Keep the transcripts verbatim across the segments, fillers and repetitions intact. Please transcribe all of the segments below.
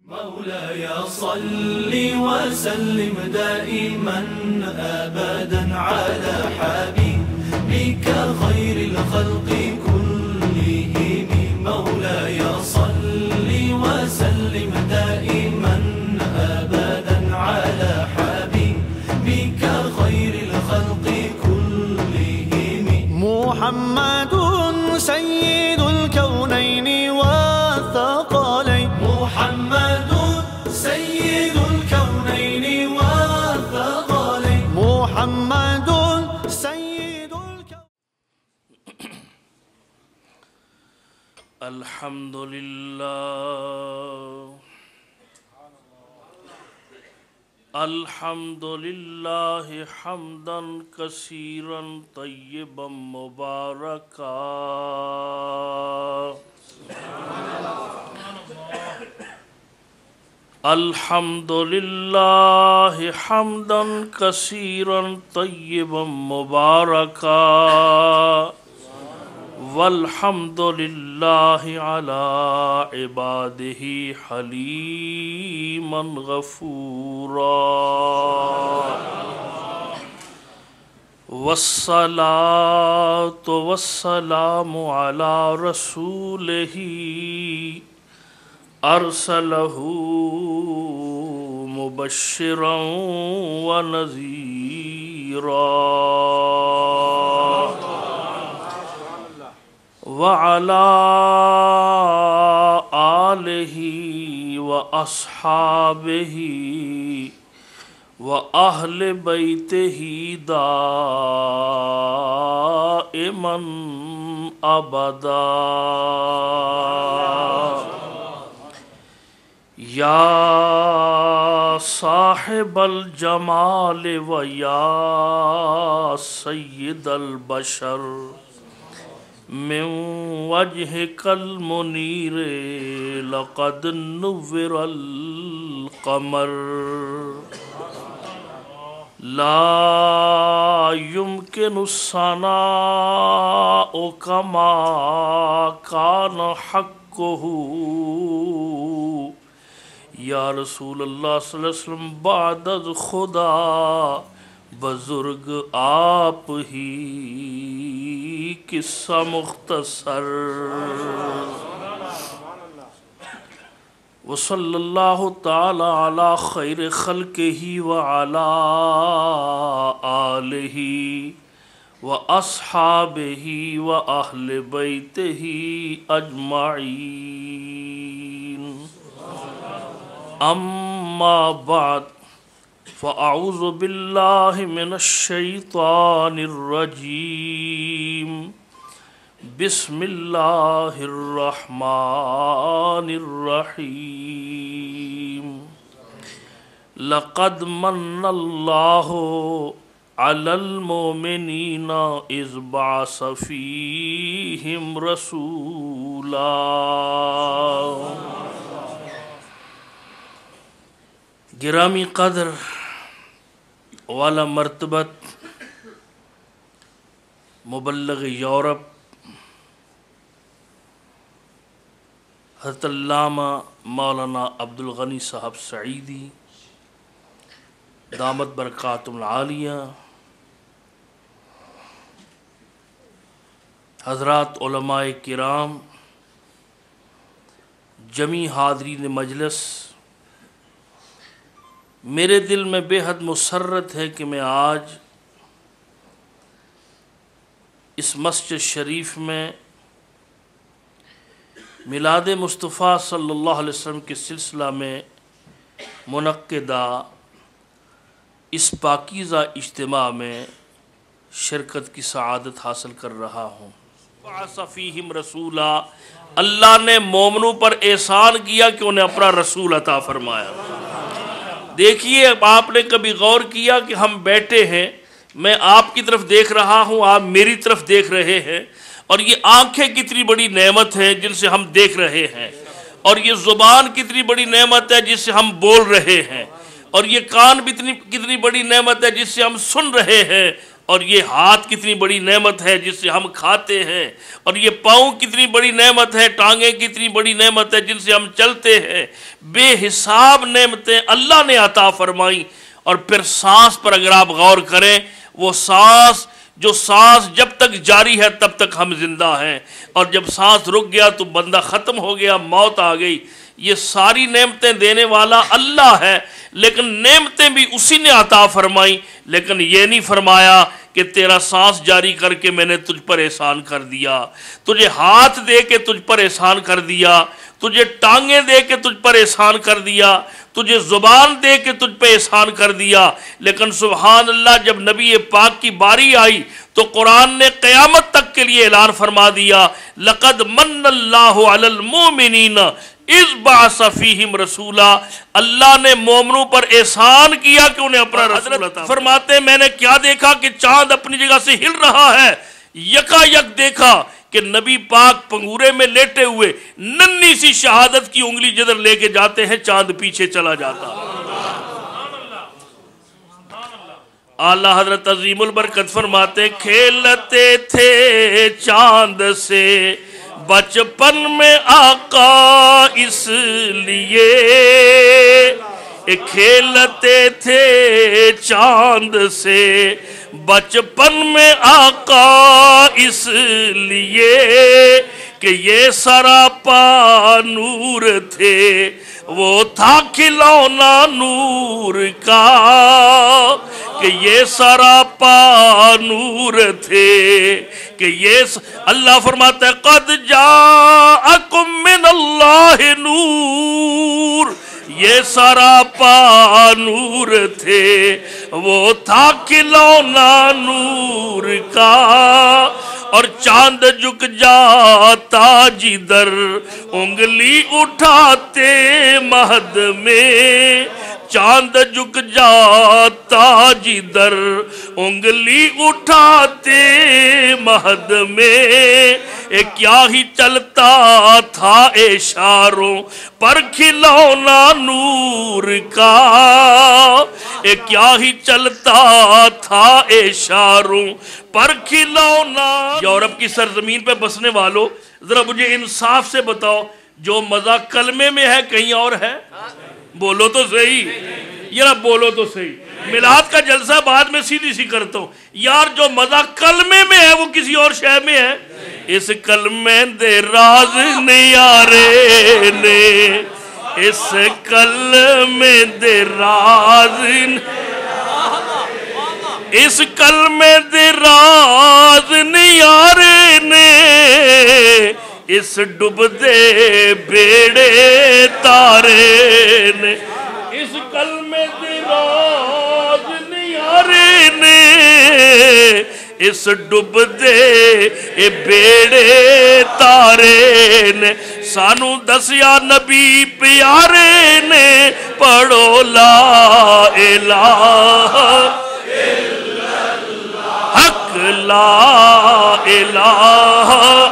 مولاي صل وسلم دائما أبدا على حبيبك خير الخلق كلهم. مولاي صل وسلم دائما أبدا على حبيبك خير الخلق كلهم. محمد سيد الكونين والثقلين. محمد سيد الكونين والثقلين. محمد سيد الكونين. الحمد لله الحمد لله حمدا كثيرا طيبا مباركا. الحمد لله حمدا كثيرا طيبا مباركا. والحمد لله على عباده حليما غفورا. والصلاة والسلام على رسوله أرسله مبشرا ونذيرا. وعلى آله وأصحابه وأهل بيته دائما أبدا. یا صاحب الجمال و یا سید البشر من وجهك المنیر لقد نور القمر. لا يمكن الثناء كما كان حقه. یا رسول اللہ صلی اللہ علیہ وسلم بعد از خدا بزرگ آپ ہی قصہ مختصر. وصلی اللہ تعالی علی خیر خلقہ وعلی آلہ واصحابہ واہل بیتہ اجمعین. اما بعد فاعوذ باللہ من الشیطان الرجیم. بسم اللہ الرحمن الرحیم. لقد من اللہ علی المؤمنین اذ بعث فیہم رسولا. گرامی قدر والا مرتبت مبلغ یورپ حضرت علامہ مولانا عبدالغنی صاحب سعیدی دامت برکاتہم العالیہ، حضرات علماء کرام، جمی حاضرین مجلس، میرے دل میں بے حد مسرت ہے کہ میں آج اس مسجد شریف میں میلاد مصطفیٰ صلی اللہ علیہ وسلم کے سلسلہ میں منعقدہ اس پاکیزہ اجتماع میں شرکت کی سعادت حاصل کر رہا ہوں. بعث فیہم رسولا، اللہ نے مومنوں پر احسان کیا کہ انہیں اپنا رسول عطا فرمایا. دیکھیے، آپ نے کبھی غور کیا کہ ہم بیٹھے ہیں، میں آپ کی طرف دیکھ رہا ہوں، آپ میری طرف دیکھ رہے ہیں، اور یہ آنکھیں کتنی بڑی نعمت ہے جن سے ہم دیکھ رہے ہیں، اور یہ زبان کتنی بڑی نعمت ہے جس سے ہم بول رہے ہیں، اور یہ کان بھی کتنی بڑی نعمت ہے جس سے ہم سن رہے ہیں. اور یہ ہاتھ کتنی بڑی نعمت ہے جس سے ہم کھاتے ہیں، اور یہ پاؤں کتنی بڑی نعمت ہے، ٹانگیں کتنی بڑی نعمت ہے جن سے ہم چلتے ہیں، بے حساب نعمتیں اللہ نے عطا فرمائیں۔ اور پھر سانس پر اگر آپ غور کریں، وہ سانس جو سانس جب تک جاری ہے تب تک ہم زندہ ہیں، اور جب سانس رک گیا تو بندہ ختم ہو گیا، موت آ گئی۔ یہ ساری نعمتیں دینے والا اللہ ہے، لیکن نعمتیں بھی اسی نے عطا فرمائیں، لیکن یہ نہیں فرمایا کہ تیرا سانس جاری کر کے میں نے تجھ پر احسان کر دیا، تجھے ہاتھ دے کے تجھ پر احسان کر دیا، تجھے ٹانگیں دے کے تجھ پر احسان کر دیا، تجھے زبان دے کے تجھ پہ احسان کر دیا۔ لیکن سبحان اللہ، جب نبی پاک کی باری آئی تو قرآن نے قیامت تک کے لیے اعلان فرما دیا، لَقَدْ مَنَّ اللَّهُ عَلَى الْمُؤْمِنِينَ اِذْ بَعَثَ فِيهِمْ رَسُولًا، اللہ نے مومنوں پر احسان کیا کہ انہیں اپنا رسول عطا فرماتے ہیں، میں نے کیا دیکھا کہ چاند اپنی جگہ سے ہل رہا ہے، یکا یک دیکھا کہ نبی پاک پنگورے میں لیٹے ہوئے ننھی سی شہادت کی انگلی جدھر لے کے جاتے ہیں چاند پیچھے چلا جاتا۔ اعلیٰ حضرت عظیم البرکت فرماتے ہیں، کھیلتے تھے چاند سے بچپن میں آقا اس لیے، کھیلتے تھے چاند سے بچپن میں آقا اس لیے کہ یہ سراپا نور تھے، وہ تھا کھلونا نور کا، کہ یہ سراپا نور تھے، کہ یہ س... اللہ فرماتا ہے قد جاءکم من اللہ نور، یہ سراپا نور تھے، وہ تھا کھلونا نور کا، اور چاند جھک جاتا جدھر انگلی اٹھاتے مہد میں، چاند جھک جاتا جدھر انگلی اٹھاتے مہد میں، اے کیا ہی چلتا تھا اشاروں پر کھلونا نور کا، اے کیا ہی چلتا تھا اشاروں پر کھلونا۔ یورپ کی سرزمین پہ بسنے والوں، ذرا مجھے انصاف سے بتاؤ، جو مزہ کلمے میں ہے کہیں اور ہے؟ بولو تو صحیح یار، بولو تو صحیح۔ میلاد کا جلسہ بعد میں سیدھی سی کرتا ہوں یار، جو مزہ کلمے میں ہے وہ کسی اور شے میں ہے؟ اس کلمے دے راز نیارے نے، اس کلمے دے راز، اس کلمے دے راز نیارے نے، اس ڈب دے بیڑے تارے نے، اس کلمے دے راز نیارے نے، اس ڈب دے بیڑے تارے نے، سانو دسیا نبی پیارے نے، پڑھو لا الہ حق لا الہ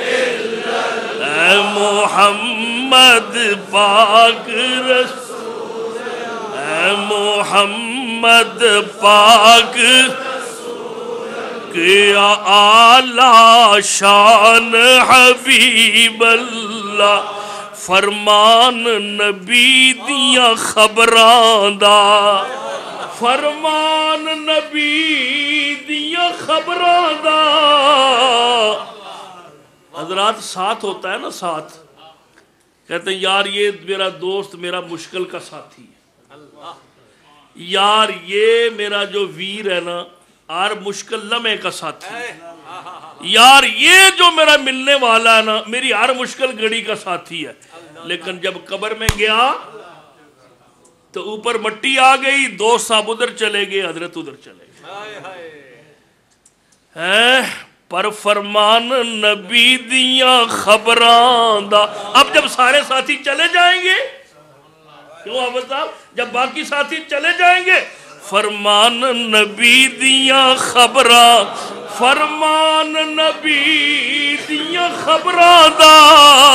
اے محمد پاک رسول، اے محمد پاک کیا اعلیٰ شان حبیب اللہ، فرمان نبی دیاں خبران دا، فرمان نبی دیاں خبران دا۔ حضرات ساتھ ہوتا ہے نا، ساتھ کہتے ہیں یار یہ میرا دوست میرا مشکل کا ساتھی ہے، یار یہ میرا جو ویر ہے نا ہر مشکل لمحے کا ساتھی ہے، یار یہ جو میرا ملنے والا ہے نا میری ہر مشکل گھڑی کا ساتھی ہے۔ لیکن جب قبر میں گیا تو اوپر مٹی آ گئی، دوست صاحب ادھر چلے گئے، حضرت ادھر چلے گئے، پر فرمان نبی دیاں خبران دا۔ اب جب سارے ساتھی چلے جائیں گے، کیوں حافظ صاحب، جب باقی ساتھی چلے جائیں گے، فرمان نبی دیاں خبران، فرمان نبی دیاں خبران دا،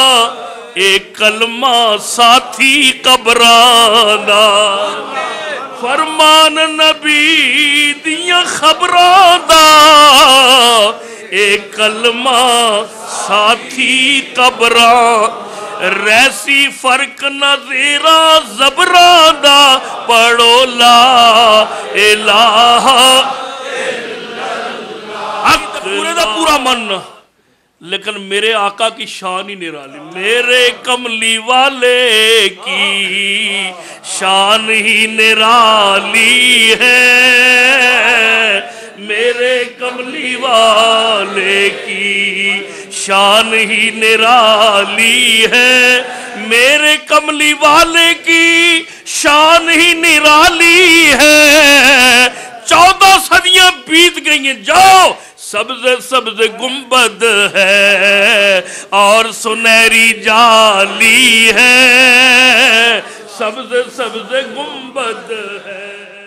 ایک کلمہ ساتھی قبران دا، فرمان نبی دیاں خبراں دا اے کلمہ ساتھی قبراں ریسی فرق نہ زیرا زبراں دا پڑھو لا الہ پورے دا پورا من لیکن میرے آقا کی شان ہی نرالی میرے کملی والے کی شان ہی نرالی ہے میرے کملی والے کی شان ہی نرالی ہے میرے کملی والے کی شان ہی نرالی ہے چودہ صدیاں بیت گئی ہیں جاؤ سبز سبز گنبد ہے اور سنہری جالی ہے سبز سبز گنبد ہے